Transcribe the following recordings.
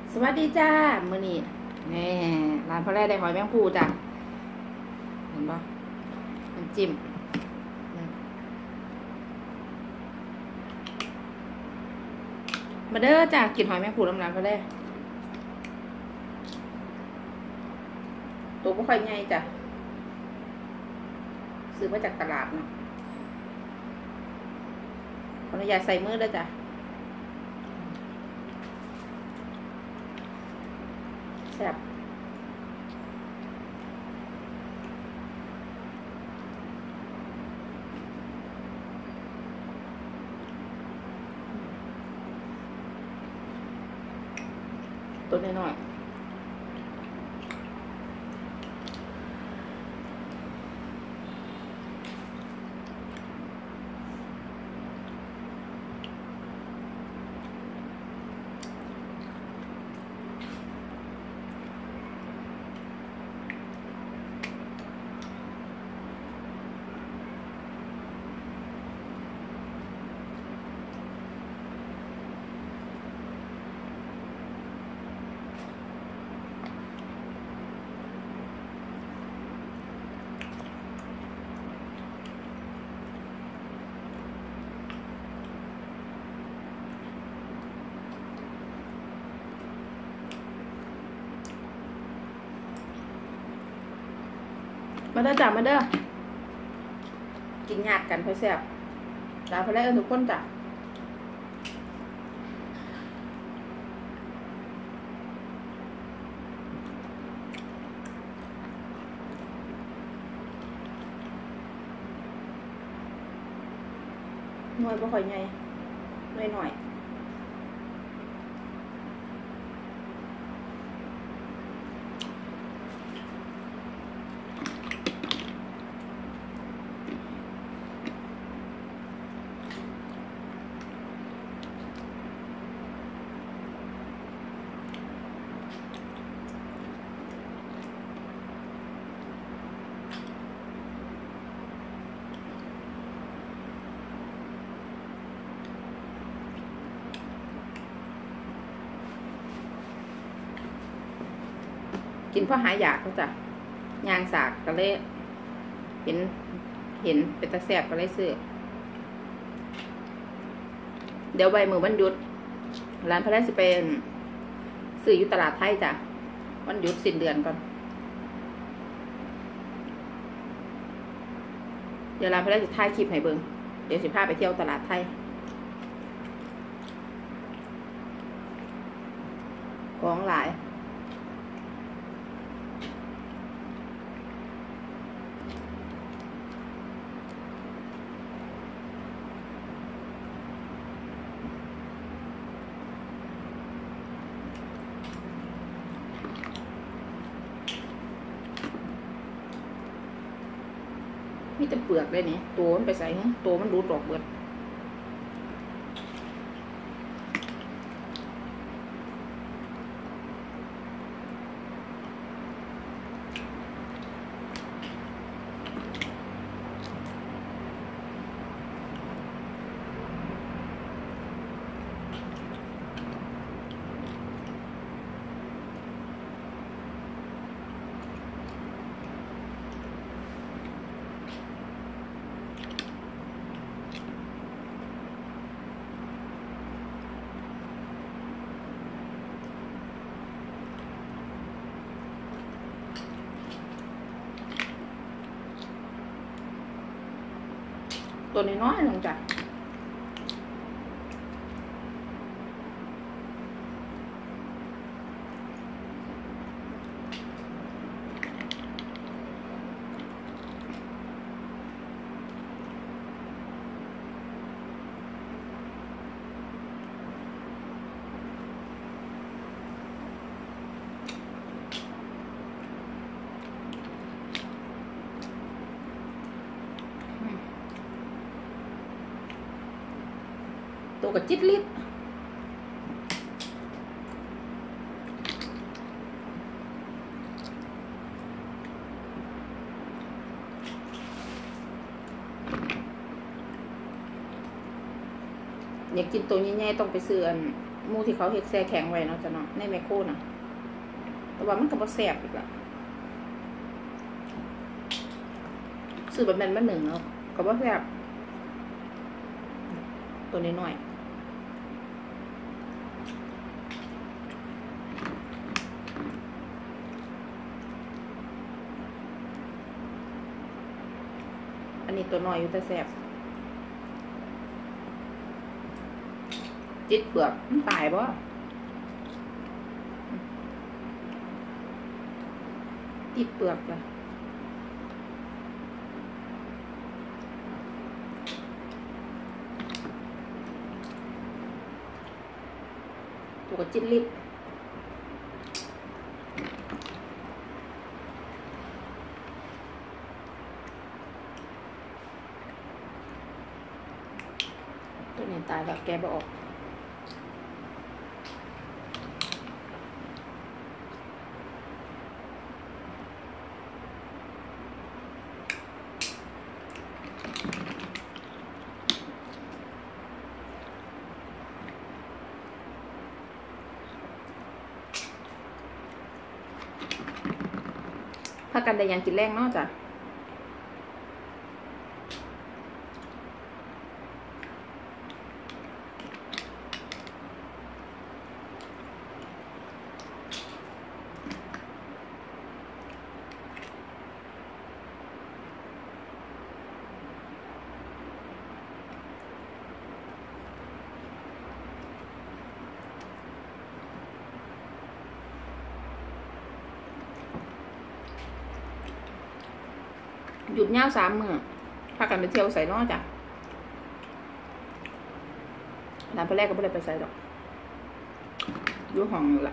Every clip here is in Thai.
สวัสดีจ้ามื้อนี้แน่ร้านพ่อแร่ได้หอยแมงภู่จ้ะเห็นปะน้ำจิ้มมาเด้อจ้ากินหอยแมงภู่น้ำร้านพ่อแร่ตัวไม่ค่อยใหญ่จ้ะซื้อมาจากตลาดเนาะขออนุญาตใส่มือด้วยจ้ะแซ่บตัวน้อยมาเด้อจ้ะมาเด้อกินหยาดกันเพื่อแซ่บร้านพ่อแร่ทุกคนจ้ะหน่วยบ่ค่อยใหญ่หน่อยหน่อยกินเพราะหายอยากเขาจ้ะยางสากก็เลยเห็นเป็นตะแสบก็เลยซื้อเดี๋ยวใบมือวันหยุดร้านพระราชเป็นซื้ออยู่ตลาดไทยจ้ะวันหยุดสิ้นเดือนก่อนเดี๋ยวร้านพระราชถ่ายคลิปให้เบิ่งเดี๋ยวสิพาไปเที่ยวตลาดไทยของหลายมีแต่เปลือกเลยนี่ตัวมันไปใส่ตัวมันรูดออกเบิดตัวน้อยๆลงจ้ะตัวกับจิตลิดอยากกินตัวใหญ่ๆต้องไปซื้ออันหมูที่เขาเฮ็ดแช่แข็งไว้เนาะจ้ะเนาะในแมคโครน่ะแต่ว่ามันก็บ่แซ่บอีกละซื้อแบบนั้นมาหนึ่งเนาะก็บ่แซ่บตัวน้อยๆอันนี้ตัวน้อยอยู่แต่แซ่บจิตเปลือกมันตายบ่ติดเปลือกละตัวจิ้นลิบตัวนี้ตายแล้วแกะบ่ออกถ้ากันได้ยังกินแรงเนาะจ้ะหยุดยาว3 มื้อพากันไปเที่ยวใส่นอจ้ะร้านพอแรกก็ไม่ได้ไปใส่ดอกอยู่ห้องละ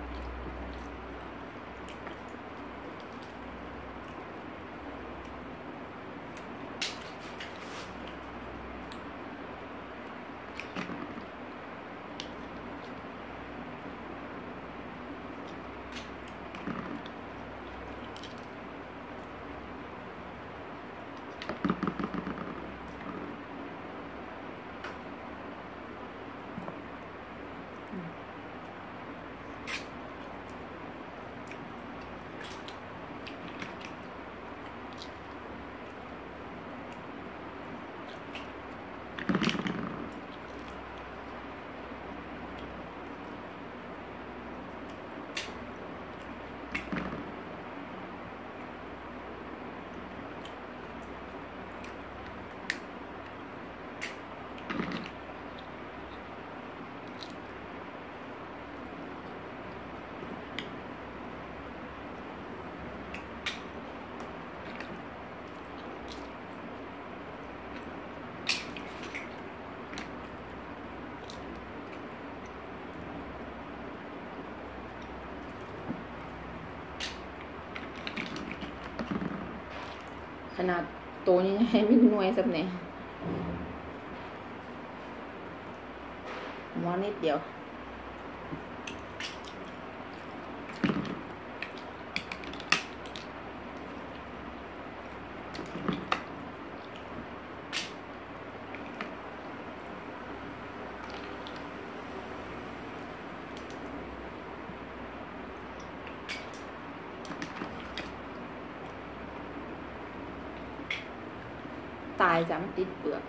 ขนาดโตยังไงไม่หน่วยสักเนี่ยหม้อนิดเดียวตายจ้ะมันติดเปลือก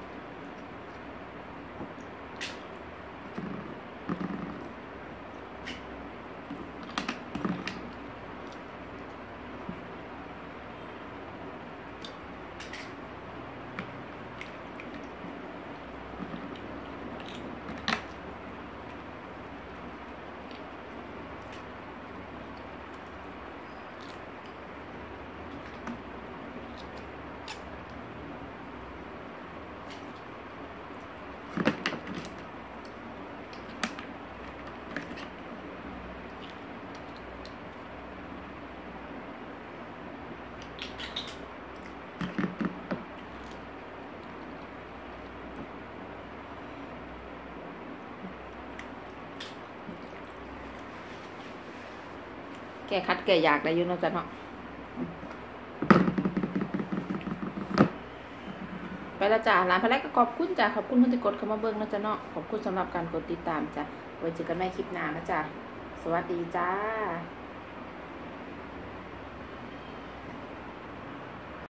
แก้คัดแก้อยากได้อยู่เนาะจ้ะเนาะไปแล้วจ้าร้านพะแลกก็ขอบคุณจ้าขอบคุณคนที่กดเข้ามาเบิ่งนะจ๊ะเนาะขอบคุณสำหรับการกดติดตามจ้ะไว้เจอกันใหม่คลิปหน้านะจ้ะสวัสดีจ้า